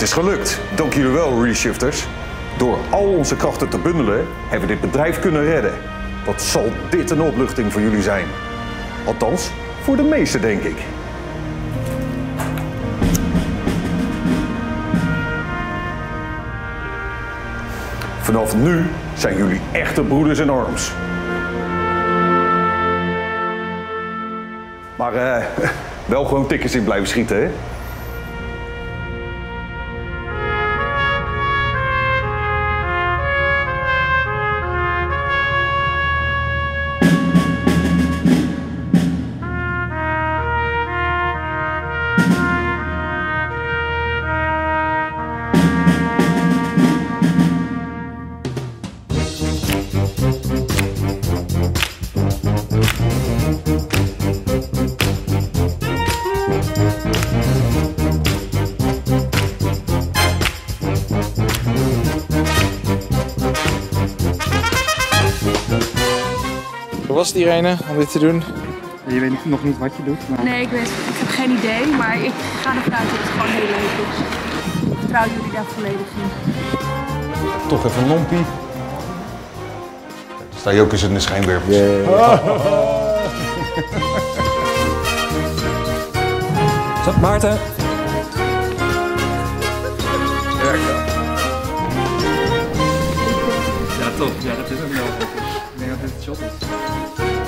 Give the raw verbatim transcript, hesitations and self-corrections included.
is gelukt. Dank jullie wel, reshifters. Door al onze krachten te bundelen, hebben we dit bedrijf kunnen redden. Wat zal dit een opluchting voor jullie zijn? Althans, voor de meesten, denk ik. Vanaf nu zijn jullie echte broeders in arms. Maar uh, wel gewoon tikkers in blijven schieten, hè? Hoe was het, Irene, om dit te doen? Je weet nog niet wat je doet? Maar... Nee, ik, weet, ik heb geen idee, maar ik ga ervan uit dat het gewoon heel leuk is. Ik vertrouw jullie daar volledig in. Toch even een lompie. Dan sta je ook eens in de schijnwerpers. Yeah. Zo, Maarten. Ja, top. Ja, dat is ook wel. Ik denk dat dit het shot is.